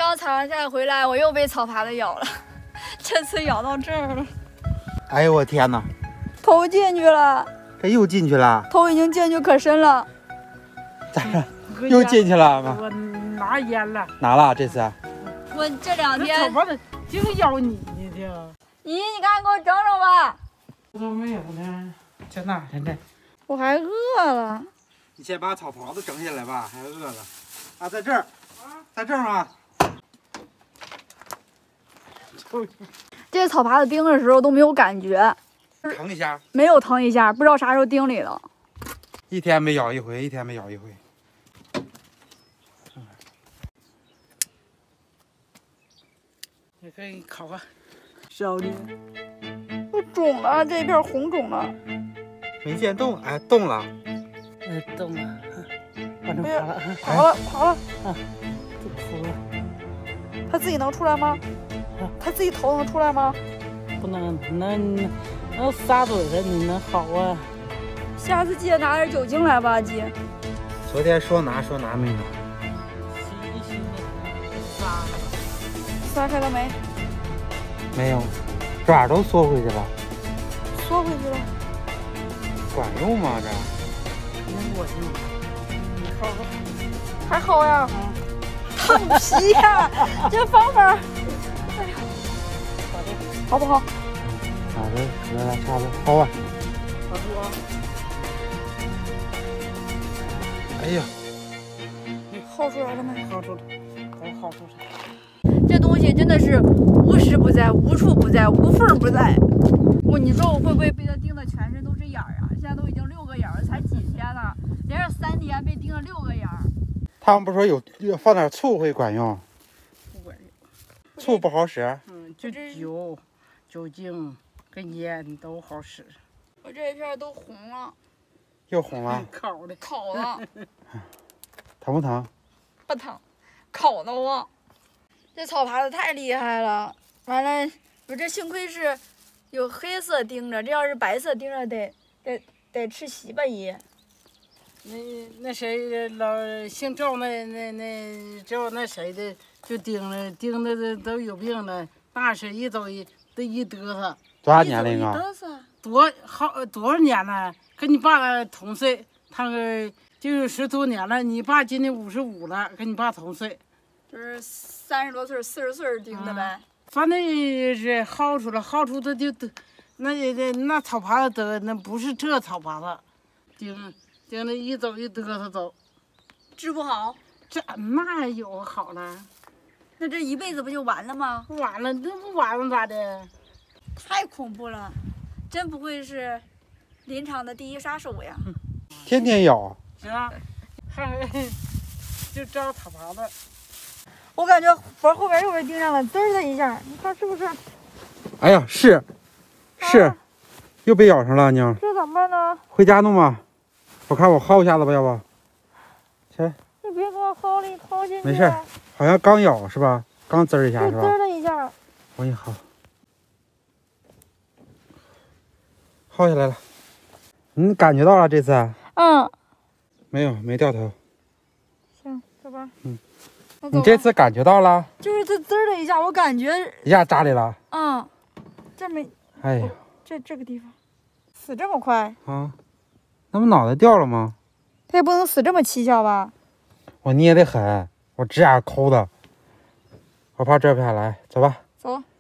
刚采完菜回来，我又被草耙子咬了，这次咬到这儿了。 哎呦我天哪！ 头进去了， 这又进去了， 头已经进去可深了。 咋着？又进去了吗？ 我拿烟了， 拿了这次。 我这2天， 草耙子净咬你呢，这。 你赶紧给我整整吧。 都没有呢，在哪呢？ 我还饿了。 你先把草袍子整下来吧，还饿了。啊，在这儿，在这儿吗？ 这草耙子叮的时候都没有感觉， 疼一下， 没有疼一下，不知道啥时候叮里了。 一天没咬一回，一天没咬一回。 你可以烤个小的， 都肿了，这一片红肿了。 没见动，哎，动了。 动了，反正爬了， 爬了，爬了。 就哭了。 它自己能出来吗？它自己头能出来吗？ 不能，能撒嘴了，你能好啊？ 下次记得拿点酒精来吧，姐。 昨天说拿没拿。 洗一洗的， 撒开了没？ 没有，爪都缩回去了。 缩回去了。 管用吗这？ 能管用。好， 还好呀。烫皮呀，这方法。哎呀，好不好？ 好的，来差不多，好啊。 好不好？ 哎呀， 薅出来了没？ 薅出来，该薅出来。 这东西真的是无时不在，无处不在，无缝不在。你说我会不会被它叮的全身都是眼儿啊？现在都已经6个眼儿，才几天了，连着3天被叮了6个眼儿。 他们不说有放点醋会管用， 不管用。 醋不好使。 就酒精跟烟都好使。 我这一片都红了， 又红了， 烤的， 烤了， 疼不疼？ 不疼，烤的慌。这草耙子太厉害了，完了，我这幸亏是有黑色钉着，这要是白色钉着得吃洗吧姨。 那谁老姓赵赵那谁的就叮的都有病了，那是一走一嘚瑟。 多少年龄啊？ 多少年了？跟你爸同岁，他个就是10多年了。你爸今年55了，跟你爸同岁， 就是30多岁、40岁叮的呗。 反正是薅出的就那草耙子得那不是这草耙子，叮的一走一嘚瑟走， 治不好。 那有好了？ 那这一辈子不就完了吗？ 完了，那不完了咋的？ 太恐怖了，真不愧是临场的第一杀手呀！ 天天咬。 是啊，还就招草耙子。 我感觉脖后边又被叮上了，滋儿的一下，你看是不是？ 哎呀，是，又被咬上了，娘。 这怎么办呢？ 回家弄吧，我看我薅一下子吧，要不？去。 你别给我薅了，你薅进去。 没事，好像刚咬是吧？刚滋儿一下是吧？ 滋儿的一下。 我给你薅。薅下来了，你感觉到了这次？ 嗯。 没掉头。 行，走吧。 你这次感觉到了？ 就是它滋儿的一下，我感觉一下扎里了。 这没。 哎呀， 这个地方，死这么快啊？那不脑袋掉了吗？ 它也不能死这么蹊跷吧？ 我捏得很，我指甲抠的，我怕摘不下来。走吧。 走。